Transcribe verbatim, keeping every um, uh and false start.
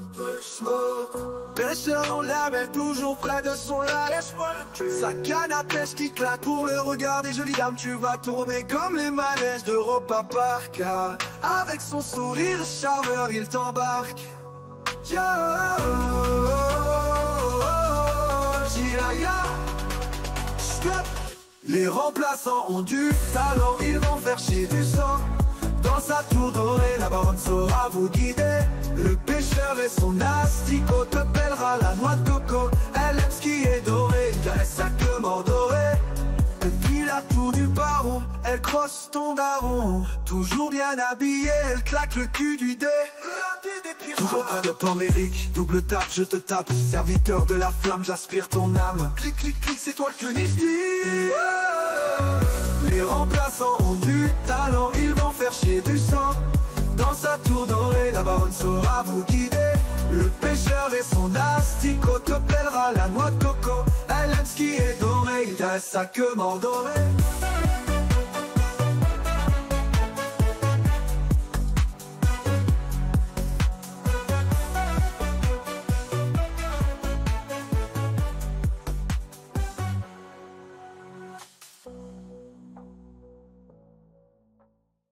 Pêcheur dans la mer, toujours près de son large. Sa canne à pêche qui claque pour le regard des jolies dames. Tu vas tourner comme les manèges d'Europa Park. Avec son sourire charmeur, il t'embarque. Yeah, oh, oh, oh, oh, Jiraya. Les remplaçants ont du talent, ils vont faire chier du sang. Dans sa tour dorée, la baronne saura vous guider. Le pêcheur et son asticot te pèlera la noix de coco. Elle aime ce qui est doré, car elle sacrement doré. Depuis la tour du baron, elle crosse ton daron. Toujours bien habillée, elle claque le cul du dé. Toujours pas de pormérique, double tape, je te tape. Serviteur de la flamme, j'aspire ton âme. Clic, clic, clic, c'est toi le Kunisti. Les remplaçants ont du talent, ils vont faire chier du sang. Dans sa tour dorée, la baronne saura vous guider. Le pêcheur et son asticot te pèlera la noix de coco. Elle aime ce qui est doré, il a sacrement doré.